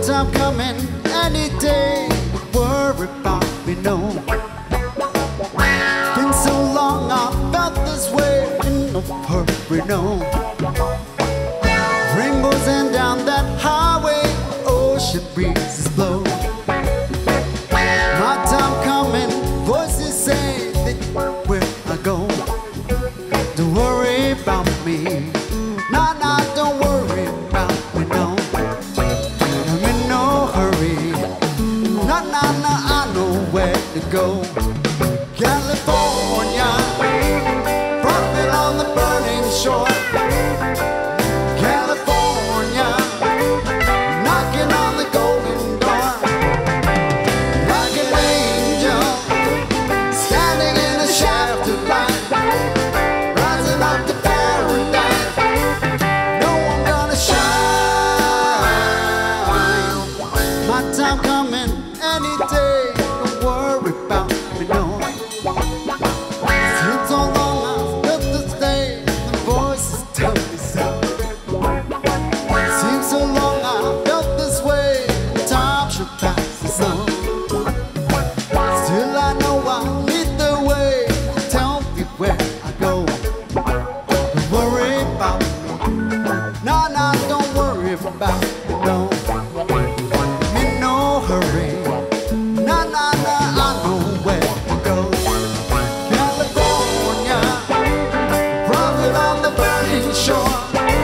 time coming any day. Worry about me, no. Been so long I felt this way. In no hurry, no. Rainbows and down that highway, ocean breezes blow. My time coming, voices say that where I go. Don't worry about me, nah, nah, don't worry about me, no. I'm in no hurry, nah, nah, nah, I know where to go. California, profit on the burning shore. California, knocking on the golden door. Like an angel, standing in a shaft of light, rising up to paradise. No, I'm gonna shine. My time coming any day. Don't worry about me, no. Seems so long I've felt this day. The voices tell me so. Seems so long I've felt this way. Time should pass the sun. Still I know I'll lead the way. Tell me where I go. Don't worry about me. Nah, nah, don't worry about me, no. I'm in no hurry. Nah, nah, nah, I know where to go. California, profit on the burning shore.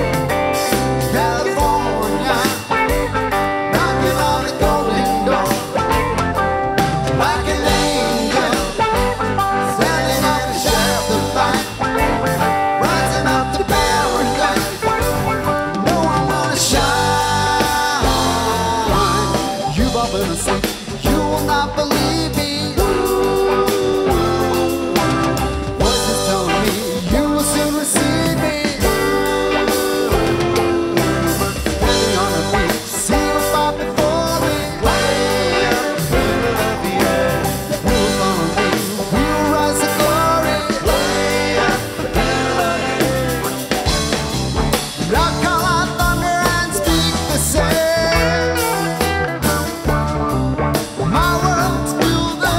California, knocking on the golden door. Like an angel, standing at the shaft of light, rising up to paradise. No, I'm gonna shine. You've all been asleep, you will not believe me. Voices telling me you will soon receive me. Standing on a beach, see you far before me. Way up in the middle of the air, you will follow me, we will rise to glory. Way up in the middle of the air, I'll call out thunder and speak the same. My world's built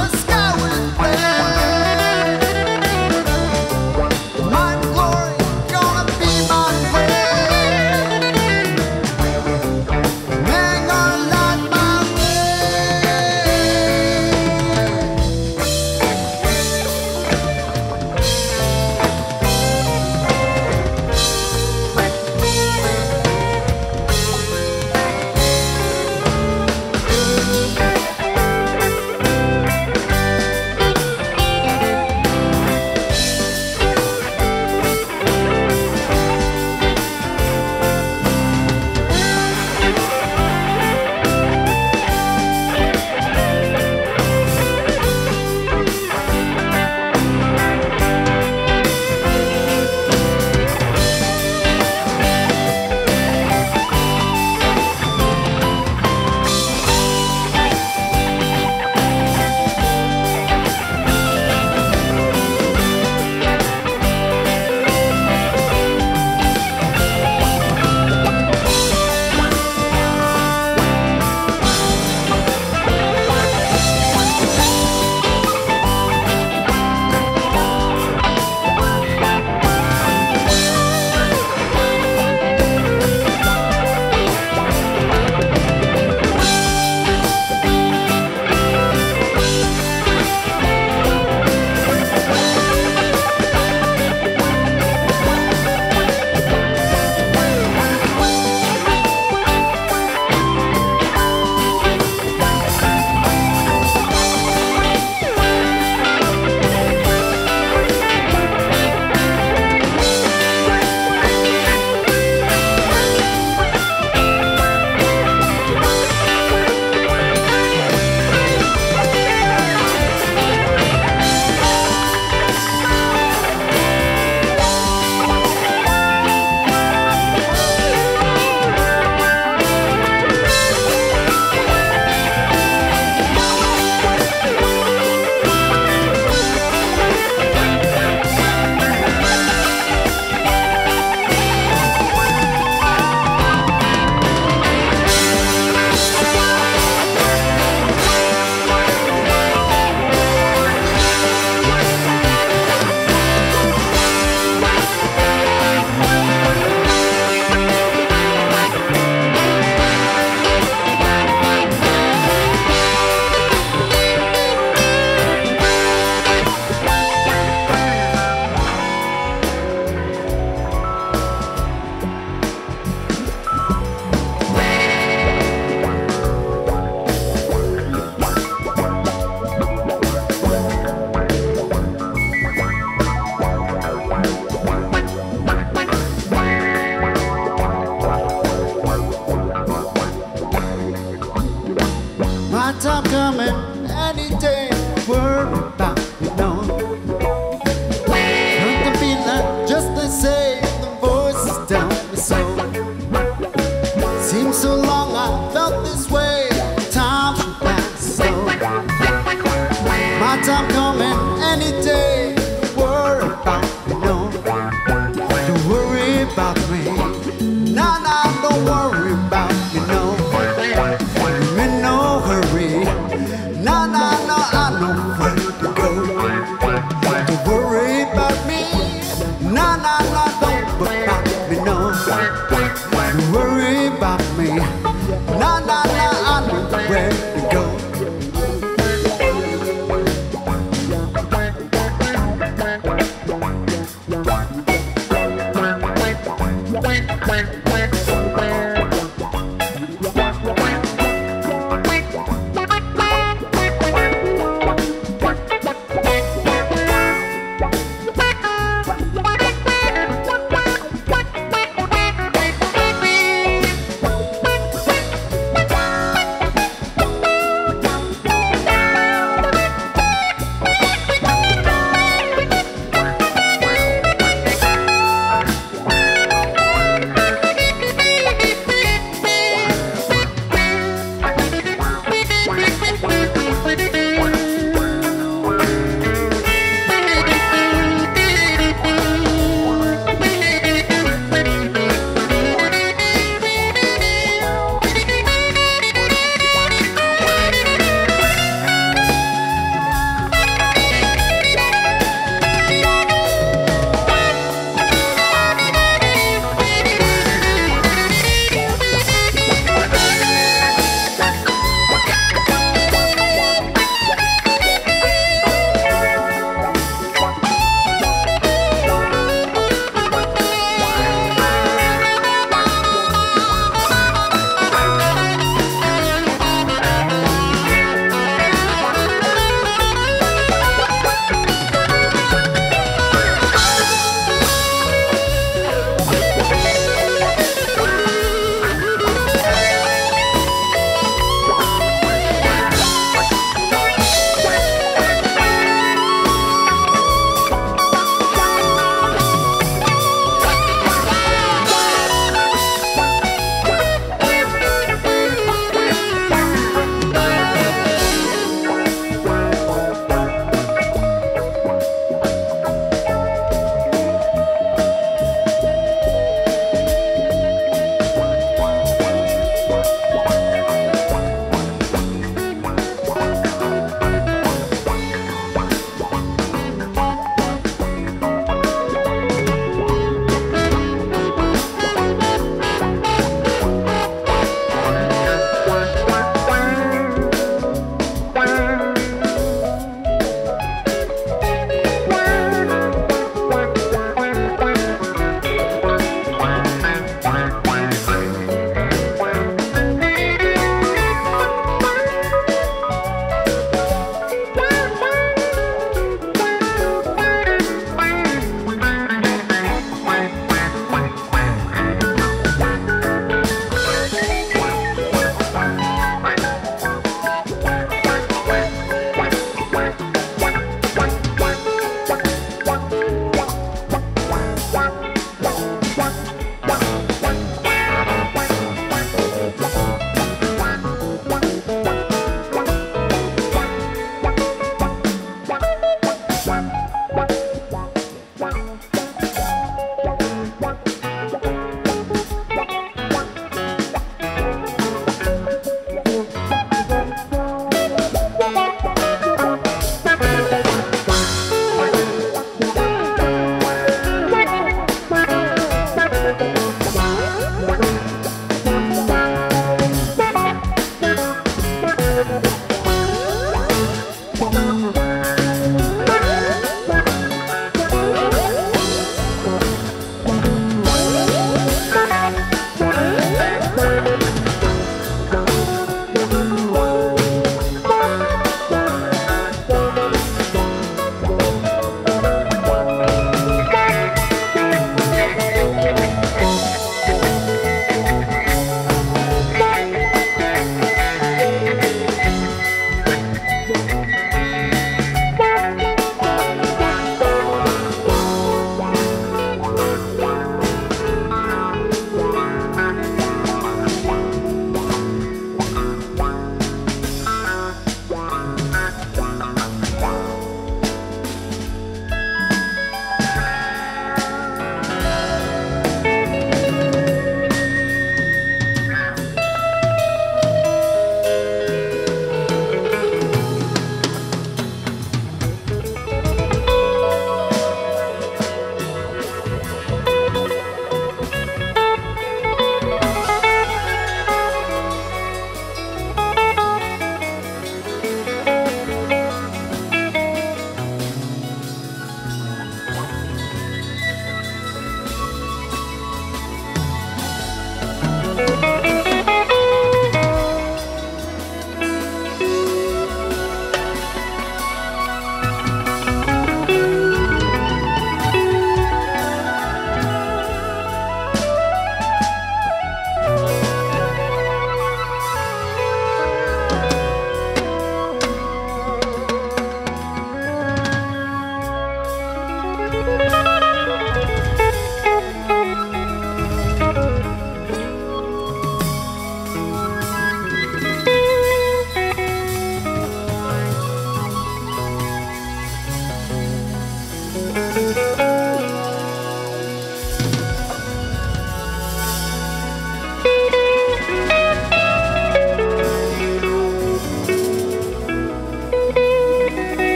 My time coming any day. Worry about me, no. Nothing feeling just the same. The voices tell me so. Seems so long I felt this way. Time should pass slow. My time coming any day. Worry about me, no. Don't worry about me. Nah, nah, don't worry about me, no. I'm in no hurry. Nah, nah, no, I know where to go. Don't worry about me. Nah, nah, nah, don't worry about me, no. Don't worry about me. Nah, nah, nah, I know where to go.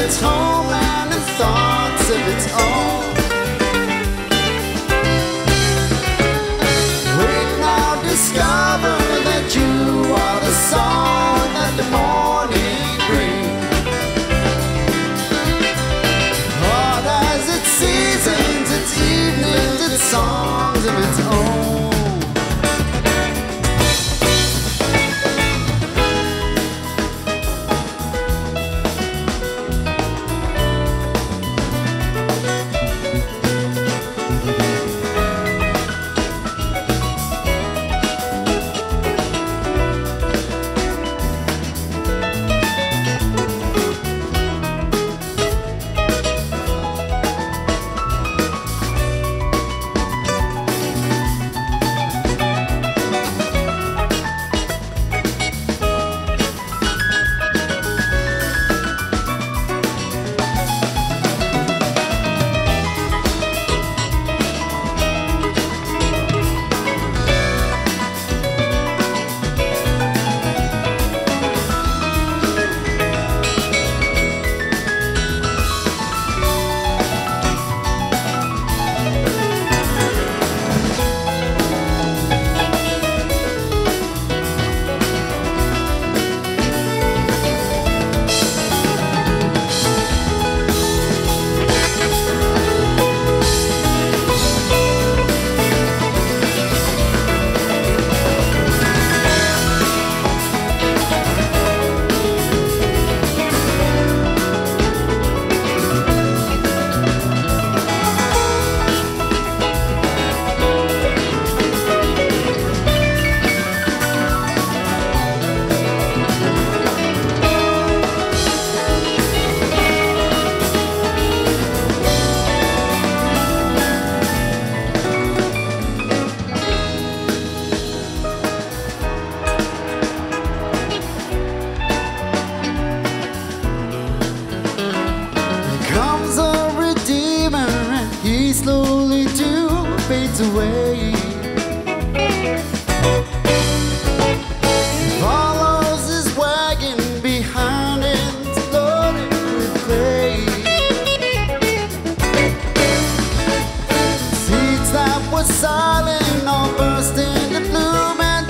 its homeland and thoughts of its own. Wake now, discover that you are the song that the morning brings. Hard as its seasons, its evenings, its songs of its own. Slowly too fades away. Follows his wagon behind him, loaded with clay. Seeds that were silent all burst into bloom and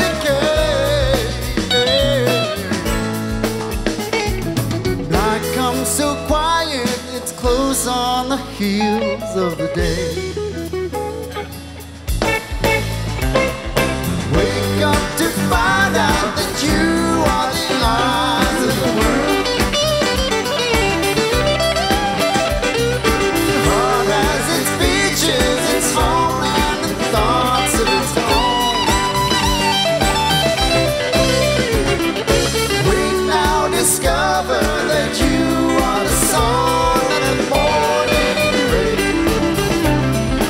decay. Night comes so quiet, it's close on the heels of the day. Wake up to find out that you are the eyes of the world. Hard as its features, its homeland and thoughts of its own. Wake now, discover that you are the song that the morning brings.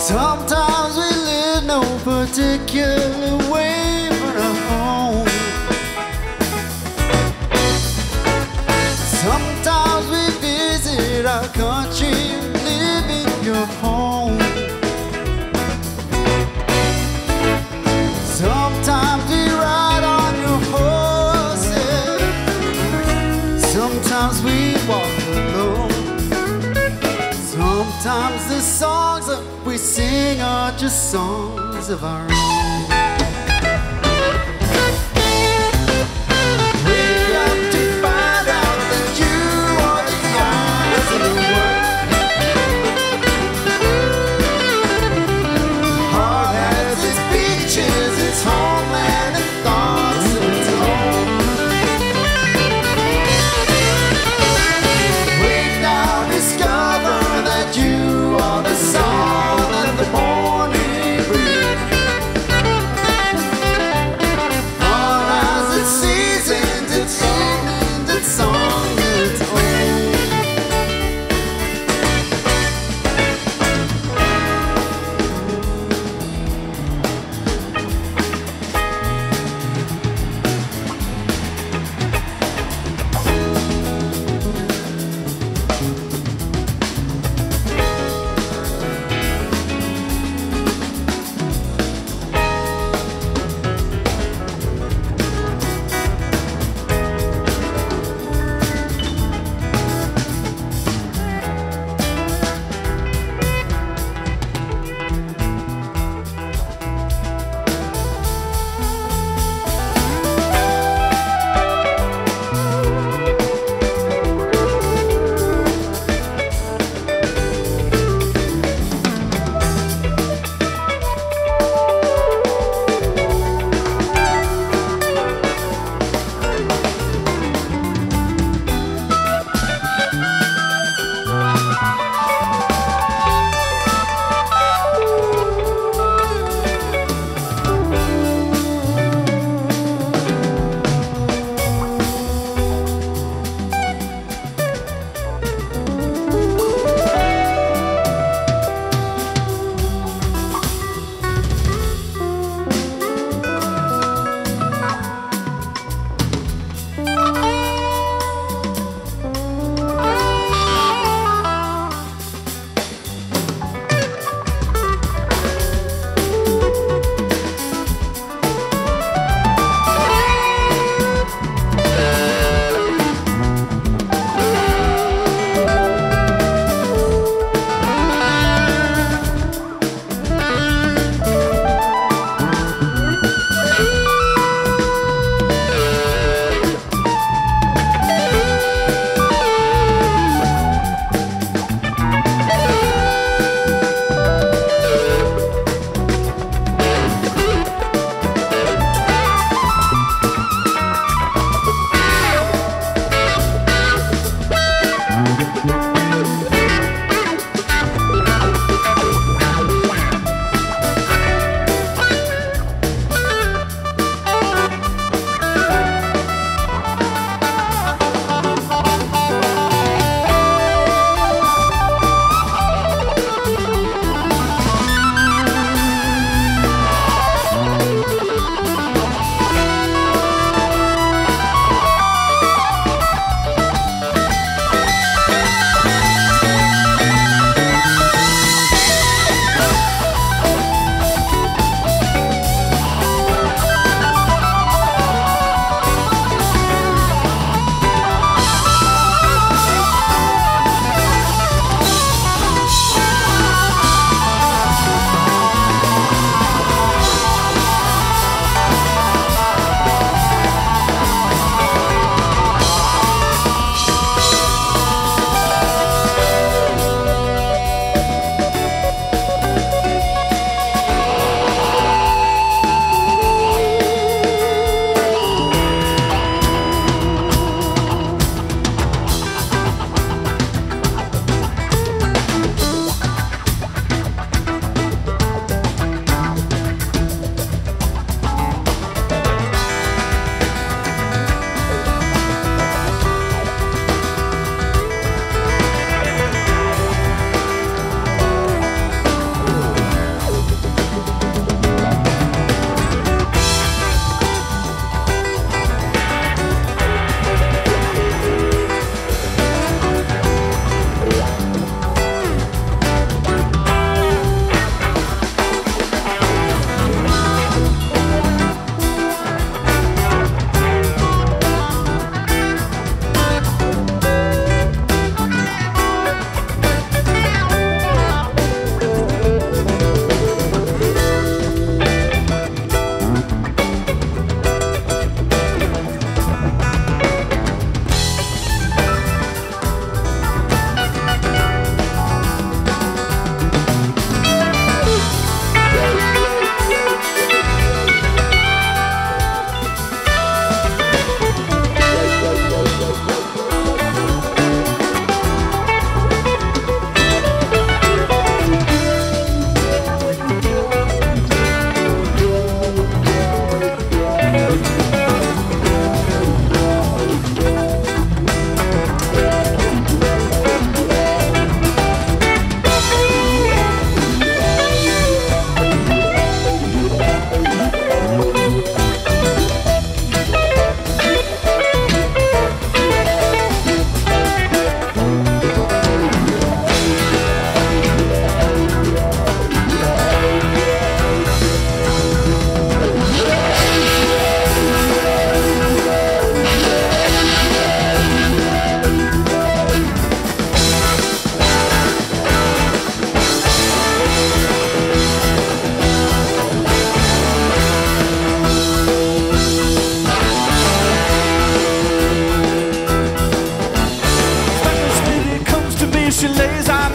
Sometimes we live no particular way but a home. Sometimes we visit our country, live in your home. Sometimes we ride on your horses. Sometimes we walk alone. Sometimes the songs that we sing are just songs of our own. We got to find out that you are the eyes of the world. Heart has its beaches, its homeland, and thoughts of its own. We now discover that you are the song that the morning brings.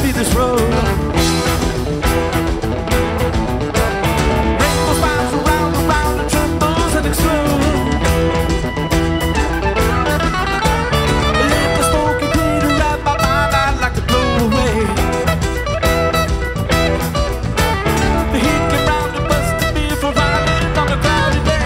be this road. Rainbow spirals around and round and trembles and explodes. Let the smoky Peter out my mind, I'd like to blow away. The heat came round and busted me for riding on a cloudy day.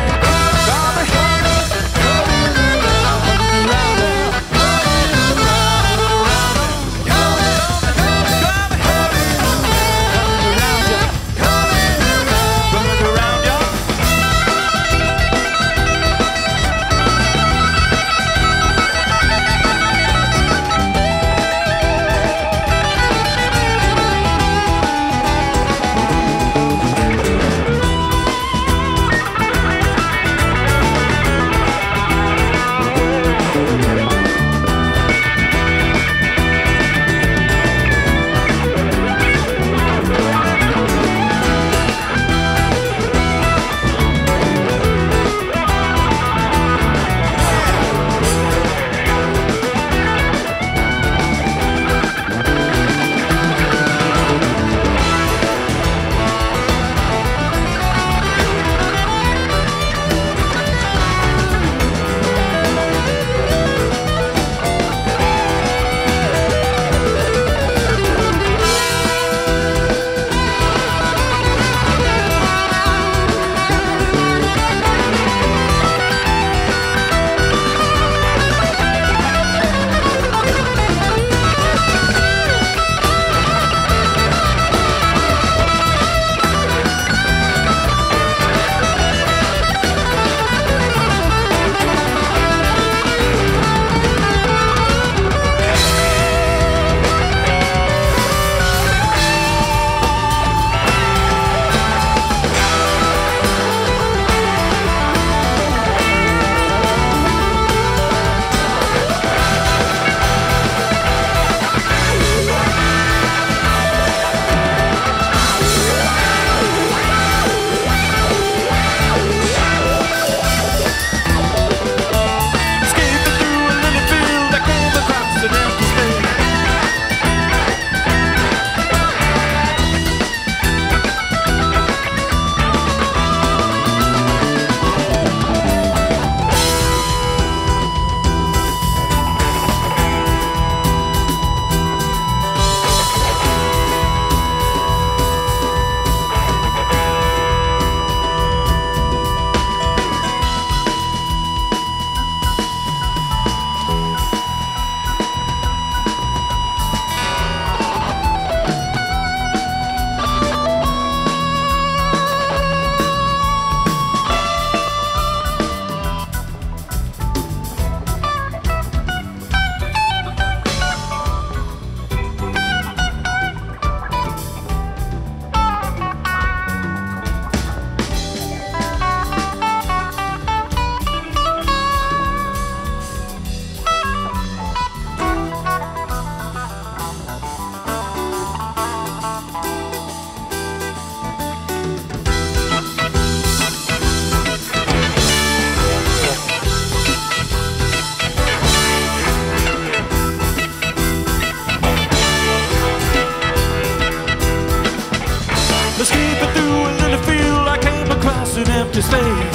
Escaping through a little field, I came across an empty space.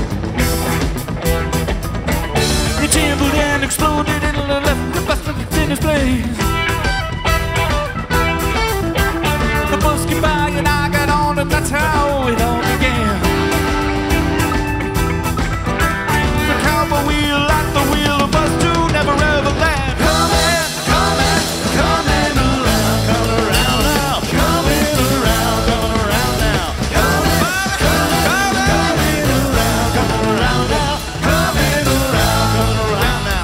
It trembled and exploded and left the bus in its place. The bus came by and I got on, and that's how it all began. The cowboy wheel at the wheel of us two never ever land. Coming, coming, coming around, come around now. Coming around, coming around now. Coming, coming, coming around, coming around now. Coming around, coming around now.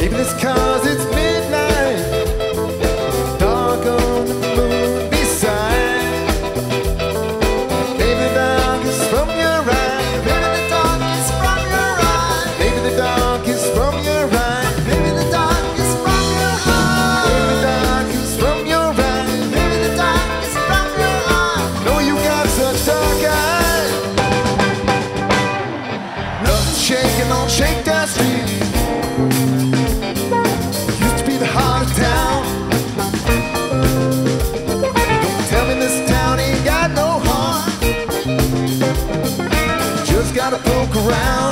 Maybe it's 'cause it's midnight, dark on the moon beside. Maybe the dark is from your eye. Maybe the dark is from your eye. Maybe the dark is from your eye. Maybe the dark is from your eye. Maybe the dark is from your eye. Maybe the dark is from your eye. Know you got such dark eyes. Nothing's shaking on Shakedown Street. Used to be the heart of town. Don't tell me this town ain't got no heart. Just gotta poke around.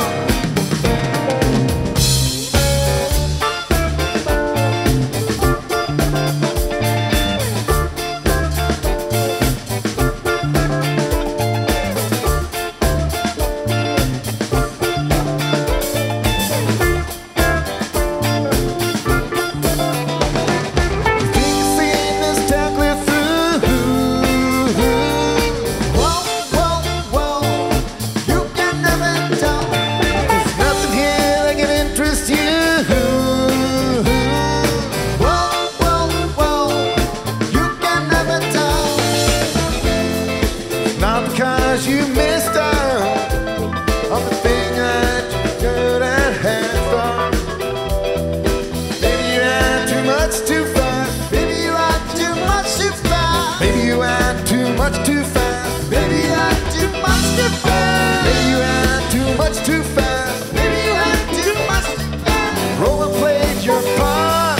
Because you missed out on the thing that you could have had from. Maybe you had too much too fast. Maybe you had too much too fast. Maybe you had too much too fast. Maybe you had too much too fast. Maybe you had too much too fast. Maybe you had too much too fast. Rover played your part.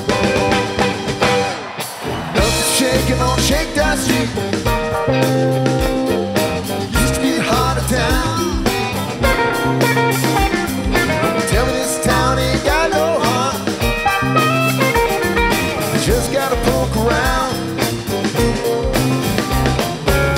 Nothing's shaking on Shakedown Street. Tell me this town ain't got no heart. Just gotta poke around.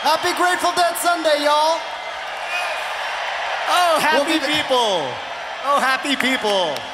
Happy Grateful Dead Sunday, y'all. Oh, happy We'll be- people. Oh, happy people.